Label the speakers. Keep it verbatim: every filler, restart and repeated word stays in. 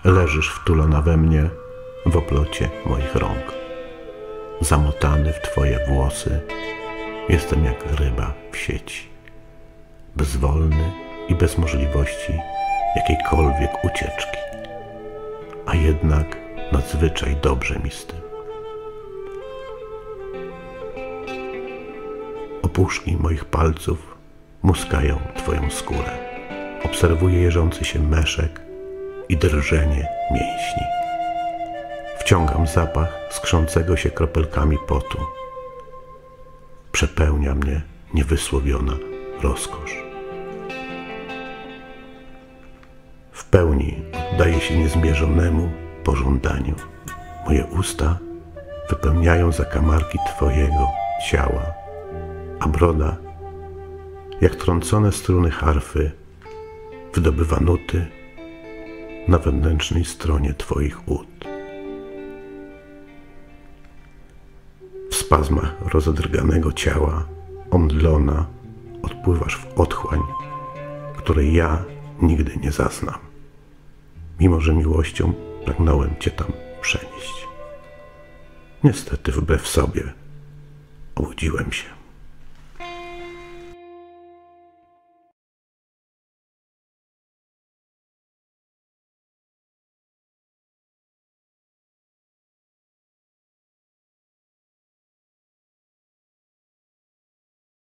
Speaker 1: leżysz wtulona we mnie w oplocie moich rąk. Zamotany w twoje włosy, jestem jak ryba w sieci, bezwolny i bez możliwości jakiejkolwiek ucieczki, a jednak nadzwyczaj dobrze mi z tym. Opuszki moich palców muskają twoją skórę. Obserwuję jeżący się meszek i drżenie mięśni. Wciągam zapach skrzącego się kropelkami potu. Przepełnia mnie niewysłowiona rozkosz. W pełni oddaję się niezmierzonemu pożądaniu. Moje usta wypełniają zakamarki twojego ciała, a broda, jak trącone struny harfy, wydobywa nuty na wewnętrznej stronie twoich ud. W spazmach rozedrganego ciała, omdlona, odpływasz w otchłań, której ja nigdy nie zaznam, mimo że miłością pragnąłem cię tam przenieść. Niestety, wbrew sobie, obudziłem się.